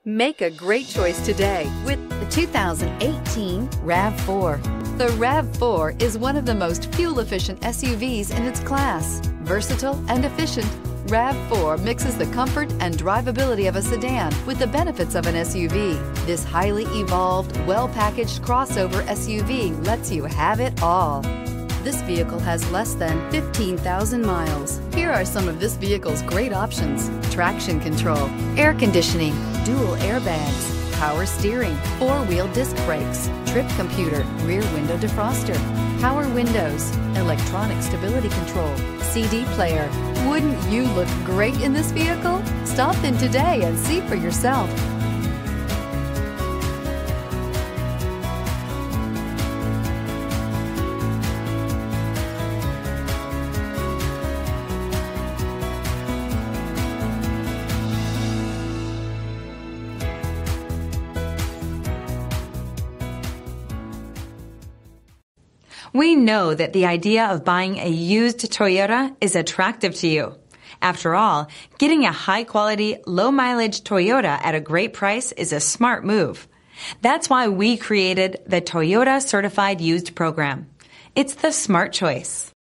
Make a great choice today with the 2018 RAV4. The RAV4 is one of the most fuel-efficient SUVs in its class. Versatile and efficient, RAV4 mixes the comfort and drivability of a sedan with the benefits of an SUV. This highly evolved, well-packaged crossover SUV lets you have it all. This vehicle has less than 15,000 miles. Here are some of this vehicle's great options: traction control, air conditioning, dual airbags, power steering, four-wheel disc brakes, trip computer, rear window defroster, power windows, electronic stability control, CD player. Wouldn't you look great in this vehicle? Stop in today and see for yourself. We know that the idea of buying a used Toyota is attractive to you. After all, getting a high-quality, low-mileage Toyota at a great price is a smart move. That's why we created the Toyota Certified Used Program. It's the smart choice.